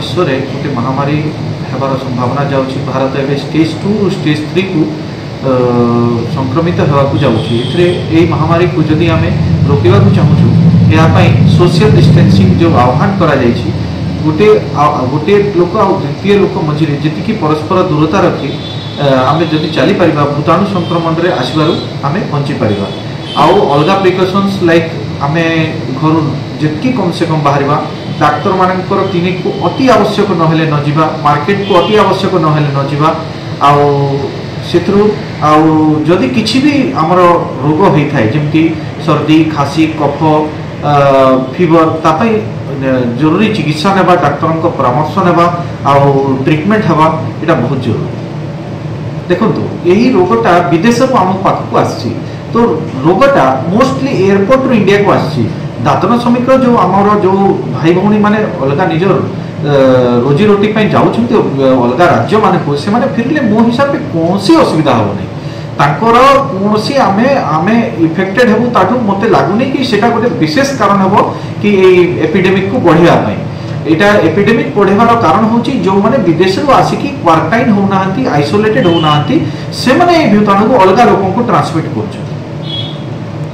विश्व रे गोटे महामारी हेबार संभावना जाउछि। भारत एवं स्टेज 2 स्टेज 3 को संक्रमित होगाकू जाउछि। एथिरे एई महामारी को जदि आमे रोकिबाकू चाहूछु या पई सोशल डिस्टेंसिंग जो आह्वान करा जाइछि गोटे गोटे लोक आ द्वितीय लोक मझिरे जेतिकी परस्पर दूरता रखी आमे जदि चली परिबा भूताणु संक्रमण रे आसीबारु आमे बंची परिबा। आउ अलगा प्रिकॉशंस लाइक आमे घर जेतिकी कम से कम बाहरिबा, डाक्टर मानकर क्लिनिक को अति आवश्यक नहेले न जिबा, मार्केट को अति आवश्यक नहेले न जिबा। आउ सेथरु आउ जदि किछि भी हमर रोग होई थाए जेमति सर्दी खासी कफ फीवर तापई जरूरी चिकित्सा नेबा, डाक्टर को परामर्श नेबा आउ ट्रीटमेंट हवा एटा बहुत जरूरी। देखंतु यही रोगटा विदेश को आम पाखक आसी तो रोगटा मोस्टली एयरपोर्ट रू इंडिया को आसी। दातन श्रमिक जो आमर जो भाई भौणी माने अलगा निजर रोजी रोटी जाऊँच अलग राज्य मान को से फिरले मो हिसाब से कौन असुविधा हम नहीं तांकर कौन आमे आमे इफेक्टेड हेबु ताठू मते लागुनी कि सेटा गोटे विशेष कारण हेबो कि एपिडेमिक को बढ़िया एटा एपिडेमिक बढ़ेबार कारण होची जो माने विदेश रो आसिकी क्वारंटाइन होनांती आइसोलेटेड होनांती से माने ए भूताणु को अलग लोगों को ट्रांसमिट करछ।